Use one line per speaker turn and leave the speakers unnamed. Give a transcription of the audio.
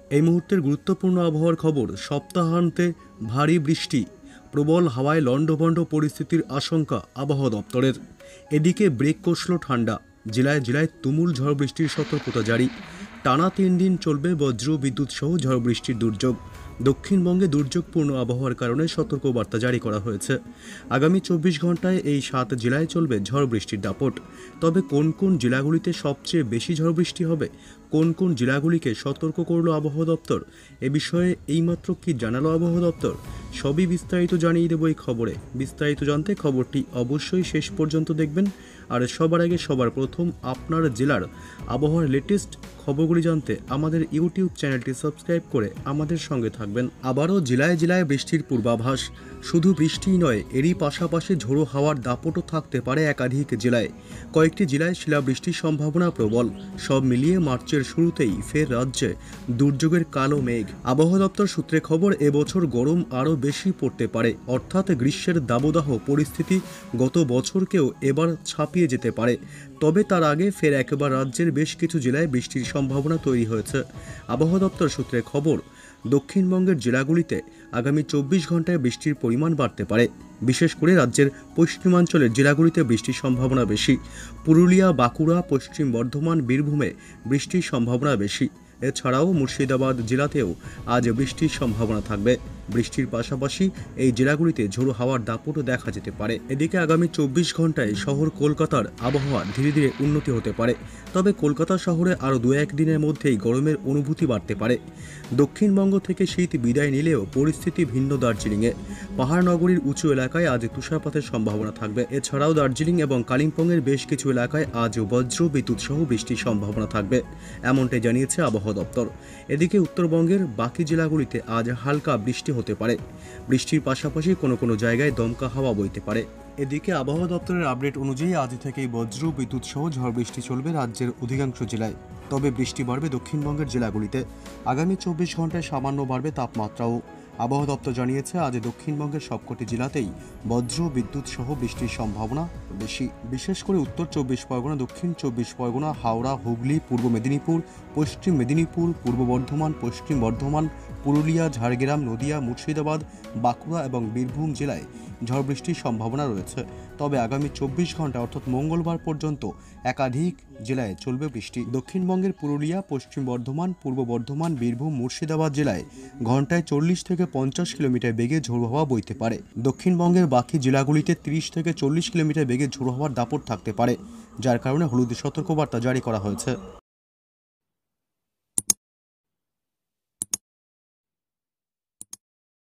এই মুহূর্তের গুরুত্বপূর্ণ আবহাওয়ার খবর। সপ্তাহান্তে ভারী বৃষ্টি, প্রবল হাওয়ায় লণ্ডভণ্ড পরিস্থিতির আশঙ্কা আবহাওয়া দপ্তরের। এদিকে ব্রেক কষল ঠান্ডা, জেলায় জেলায় তুমুল ঝড় বৃষ্টির সতর্কতা জারি। টানা 3 দিন চলবে বজ্র বিদ্যুৎ সহ ঝড় বৃষ্টির দুর্যোগ। দক্ষিণবঙ্গে দুর্যোগপূর্ণ আবহাওয়ার কারণে সতর্কবার্তা জারি করা হয়েছে। আগামী 24 ঘন্টায় এই 7 জেলায় চলবে ঝড় বৃষ্টির দাপট। তবে কোন কোন জেলাগুলিতে সবচেয়ে বেশি ঝড় বৃষ্টি হবে, কোন কোন জেলাগুলিকে সতর্ক করল আবহাওয়া দপ্তর, এ বিষয়ে এইমাত্র কি জানালো আবহাওয়া দপ্তর, সবই বিস্তারিত জানিয়ে দেব এই খবরে। বিস্তারিত জানতে খবরটি অবশ্যই শেষ পর্যন্ত দেখবেন। আর সবার আগে সবার প্রথম আপনার জেলার আবহাওয়ার লেটেস্ট খবরগুলি জানতে আমাদের ইউটিউব চ্যানেলটি সাবস্ক্রাইব করে আমাদের সঙ্গে থাকবেন। আবারও জেলায় জেলায় বৃষ্টির পূর্বাভাস। শুধু বৃষ্টিই নয়, এরই পাশাপাশি ঝোড়ো হাওয়ার দাপটও থাকতে পারে একাধিক জেলায়। কয়েকটি জেলায় শিলাবৃষ্টির সম্ভাবনা প্রবল। সব মিলিয়ে মার্চের শুরুতেই ফের রাজ্যে দুর্যোগের কালো মেঘ। আবহাওয়া দপ্তর সূত্রে খবর, এবছর গরম আরও বেশি পড়তে পারে, অর্থাৎ গ্রীষ্মের দাবদাহ পরিস্থিতি গত বছরকেও এবার ছাপিয়ে যেতে পারে। তবে তার আগে ফের একবার রাজ্যের বেশ কিছু জেলায় বৃষ্টির সম্ভাবনা তৈরি হয়েছে। আবহাওয়া দপ্তর সূত্রে খবর, দক্ষিণবঙ্গের জেলাগুলিতে আগামী 24 ঘন্টায় বৃষ্টির পরিমাণ বাড়তে পারে। বিশেষ করে রাজ্যের পশ্চিমাঞ্চলের জেলাগুলিতে বৃষ্টির সম্ভাবনা বেশি। পুরুলিয়া, বাঁকুড়া, পশ্চিম বর্ধমান, বীরভূমে বৃষ্টির সম্ভাবনা বেশি। এছাড়াও মুর্শিদাবাদ জেলাতেও আজ বৃষ্টির সম্ভাবনা থাকবে। বৃষ্টির পাশাপাশি এই জেলাগুলিতে ঝোড়ো হাওয়ার দাপটও দেখা যেতে পারে। এদিকে আগামী 24 ঘন্টায় শহর কলকাতার আবহাওয়া ধীরে ধীরে উন্নতি হতে পারে। তবে কলকাতা শহরে আরও 2-1 দিনের মধ্যেই গরমের অনুভূতি বাড়তে পারে। দক্ষিণবঙ্গ থেকে শীত বিদায় নিলেও পরিস্থিতি ভিন্ন দার্জিলিংয়ে। পাহাড় নগরীর উঁচু এলাকায় আজ তুষারপাতের সম্ভাবনা থাকবে। এছাড়াও দার্জিলিং এবং কালিম্পংয়ের বেশ কিছু এলাকায় আজ বজ্র বিদ্যুৎ সহ বৃষ্টির সম্ভাবনা থাকবে, এমনটাই জানিয়েছে আবহাওয়া দপ্তর। এদিকে উত্তরবঙ্গের বাকি জেলাগুলিতে আজ হালকা বৃষ্টি হতে পারে। বৃষ্টির পাশাপাশি কোনো কোনো জায়গায় দমকা হাওয়া বইতে পারে। এদিকে আবহাওয়া দপ্তরের আপডেট অনুযায়ী আজ থেকেই বজ্র বিদ্যুৎ সহ ঝড় বৃষ্টি চলবে রাজ্যের অধিকাংশ জেলায়। তবে বৃষ্টি বাড়বে দক্ষিণবঙ্গের জেলাগুলিতে। আগামী 24 ঘন্টায় সামান্য বাড়বে তাপমাত্রাও। আবহাওয়া দপ্তর জানিয়েছে, আজ দক্ষিণবঙ্গের সবকটি জেলাতেই বজ্র বিদ্যুৎ সহ বৃষ্টির সম্ভাবনা বেশি। বিশেষ করে উত্তর 24 পরগনা, দক্ষিণ 24 পরগনা, হাওড়া, হুগলি, পূর্ব মেদিনীপুর, পশ্চিম মেদিনীপুর, পূর্ব বর্ধমান, পশ্চিম বর্ধমান, পুরুলিয়া, ঝাড়গ্রাম, নদিয়া, মুর্শিদাবাদ, বাঁকুড়া এবং বীরভূম জেলায় ঝড় বৃষ্টির সম্ভাবনা রয়েছে। তবে আগামী 24 ঘন্টা অর্থাৎ মঙ্গলবার পর্যন্ত একাধিক জেলায় চলবে বৃষ্টি। দক্ষিণবঙ্গের পুরুলিয়া, পশ্চিম বর্ধমান, পূর্ব বর্ধমান, বীরভূম, মুর্শিদাবাদ জেলায় ঘন্টায় 40 থেকে 50 কিলোমিটার বেগে ঝোড়ো হাওয়া বইতে পারে। দক্ষিণবঙ্গের বাকি জেলাগুলিতে 30 থেকে 40 কিলোমিটার বেগে ঝোড়ো হাওয়ার দাপট থাকতে পারে, যার কারণে হলুদ সতর্কবার্তা জারি করা হয়েছে।